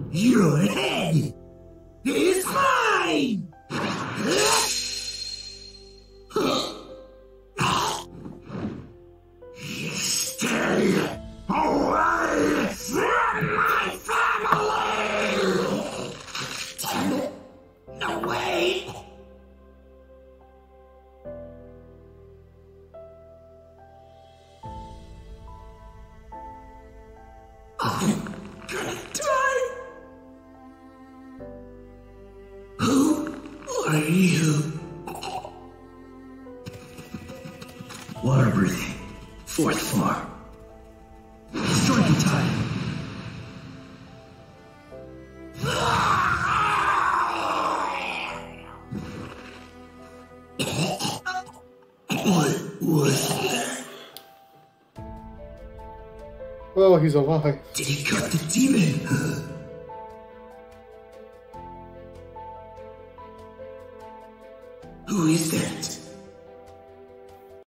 Your head is mine! Stay away from my family! Damn it! No way! I'm gonna die! Who are you? Water breathing. Fourth floor. Striking time. What was that? Well, he's alive. Did he cut the demon? Who is that?